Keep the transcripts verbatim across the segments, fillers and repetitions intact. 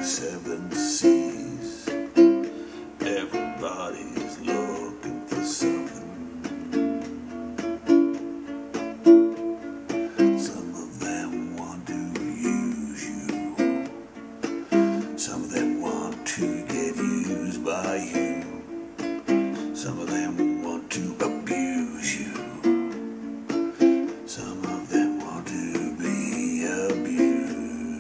seven seas. Everybody's looking for something. Some of them want to use you. Some of them want to get used by you. Some of them want to abuse you. Some of them want to be abused.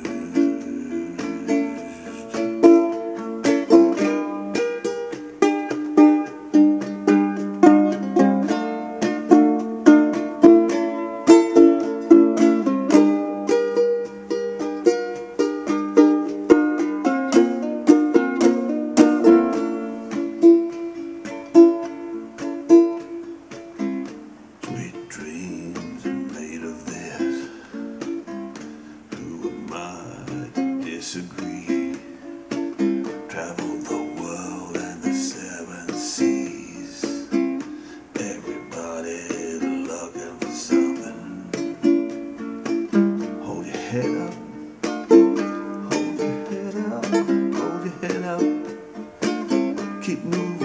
Sweet dreams are made of this. Who am I to disagree? Travel the world and the seven seas. Everybody looking for something. Hold your head up. Hold your head up. Hold your head up. Keep moving.